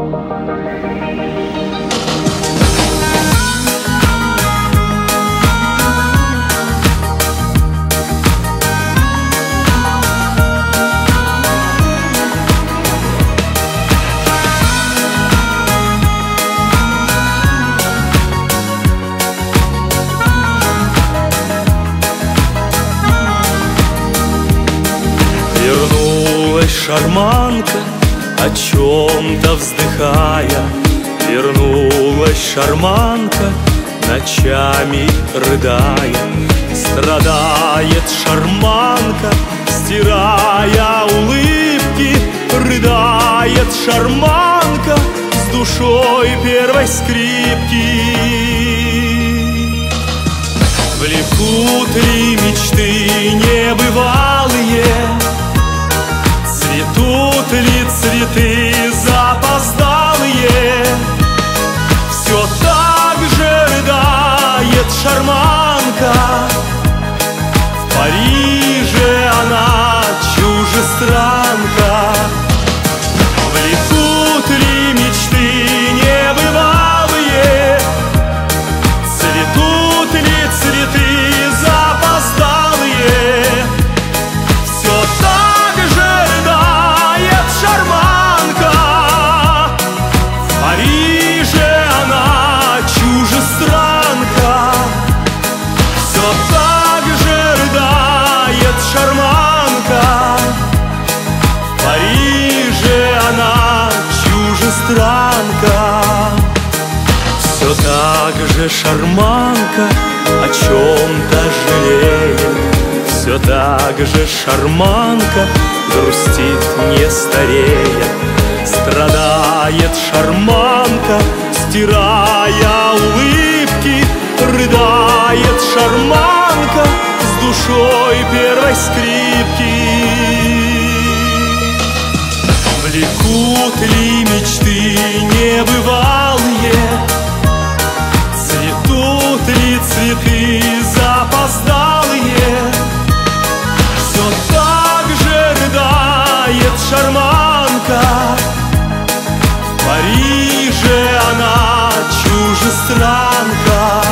Шарманка, о чем-то вздыхая, вернулась шарманка, ночами рыдая. Страдает шарманка, стирая улыбки, рыдает шарманка с душой первой скрипки. Влекут ли мечты небывалые? Цветут ли цветы запоздалые? Все так же рыдает шарманка. В Париже она чужестранка. Влекут ли мечты небывалые? Цветут ли цветы запоздалые? Все так же рыдает шарманка. В Париже она чужестранка. Все так же рыдает шарманка. В Париже она чужестранка. Все так же шарманка о чем-то жалеет. Все так же шарманка грустит, не старея. Страдает шарманка, стирая улыбки, рыдает шарманка с душой первой скрипки. Влекут ли мечты небывалые? Цветут ли цветы запоздалые? Все так же рыдает шарманка. В Париже она чужестранка.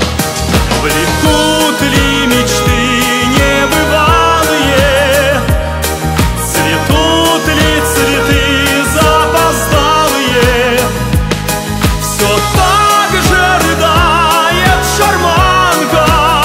Влекут ли мечты небывалые? Цветут ли цветы запоздалые? Все так же рыдает шарманка.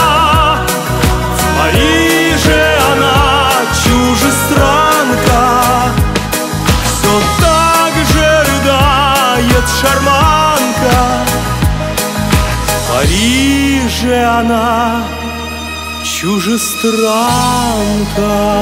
В Париже она чужестранка. Все так же рыдает шарманка. В Париже она чужестранка.